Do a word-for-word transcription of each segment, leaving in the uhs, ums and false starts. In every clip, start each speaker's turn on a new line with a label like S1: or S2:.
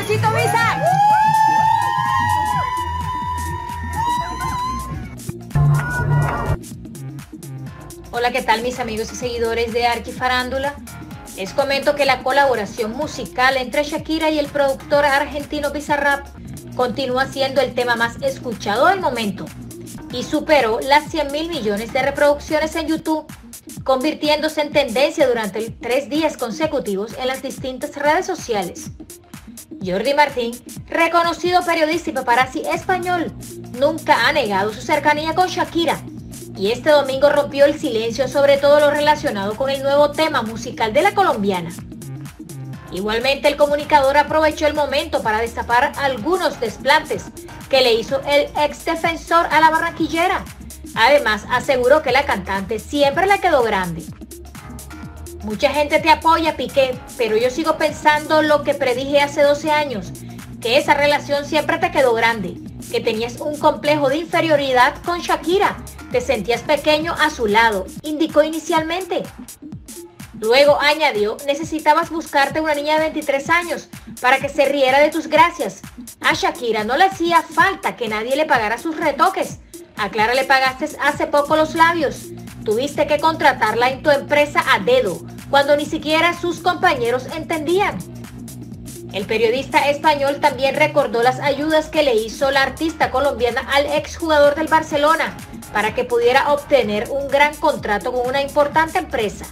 S1: Luisito Visa! Hola, ¿qué tal mis amigos y seguidores de Arquifarándula? Les comento que la colaboración musical entre Shakira y el productor argentino Bizarrap continúa siendo el tema más escuchado del momento y superó las cien mil millones de reproducciones en YouTube, convirtiéndose en tendencia durante tres días consecutivos en las distintas redes sociales. Jordi Martín, reconocido periodista y paparazzi español, nunca ha negado su cercanía con Shakira, y este domingo rompió el silencio sobre todo lo relacionado con el nuevo tema musical de la colombiana. Igualmente, el comunicador aprovechó el momento para destapar algunos desplantes que le hizo el ex defensor a la barranquillera. Además, aseguró que la cantante siempre le quedó grande. Mucha gente te apoya, Piqué, pero yo sigo pensando lo que predije hace doce años, que esa relación siempre te quedó grande, que tenías un complejo de inferioridad con Shakira, te sentías pequeño a su lado, indicó inicialmente. Luego añadió, necesitabas buscarte una niña de veintitrés años para que se riera de tus gracias. A Shakira no le hacía falta que nadie le pagara sus retoques. A Clara le pagaste hace poco los labios. Tuviste que contratarla en tu empresa a dedo, cuando ni siquiera sus compañeros entendían. El periodista español también recordó las ayudas que le hizo la artista colombiana al exjugador del Barcelona para que pudiera obtener un gran contrato con una importante empresa.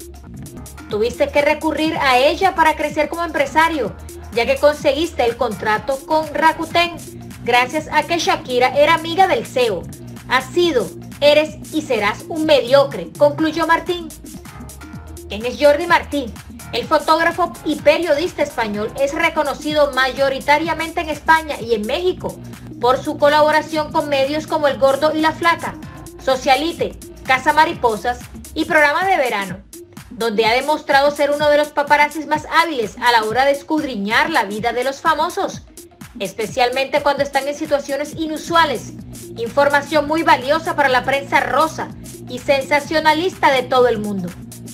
S1: Tuviste que recurrir a ella para crecer como empresario, ya que conseguiste el contrato con Rakuten, gracias a que Shakira era amiga del C E O. Has sido, eres y serás un mediocre, concluyó Martín. ¿Quién es Jordi Martín? El fotógrafo y periodista español es reconocido mayoritariamente en España y en México por su colaboración con medios como El Gordo y la Flaca, Socialite, Casa Mariposas y Programa de Verano, donde ha demostrado ser uno de los paparazzis más hábiles a la hora de escudriñar la vida de los famosos, especialmente cuando están en situaciones inusuales, información muy valiosa para la prensa rosa y sensacionalista de todo el mundo.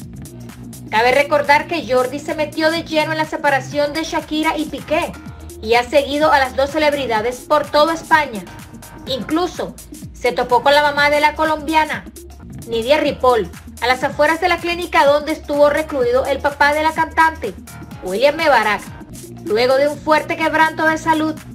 S1: Cabe recordar que Jordi se metió de lleno en la separación de Shakira y Piqué y ha seguido a las dos celebridades por toda España. Incluso se topó con la mamá de la colombiana, Nidia Ripoll, a las afueras de la clínica donde estuvo recluido el papá de la cantante, William Mebarak, luego de un fuerte quebranto de salud.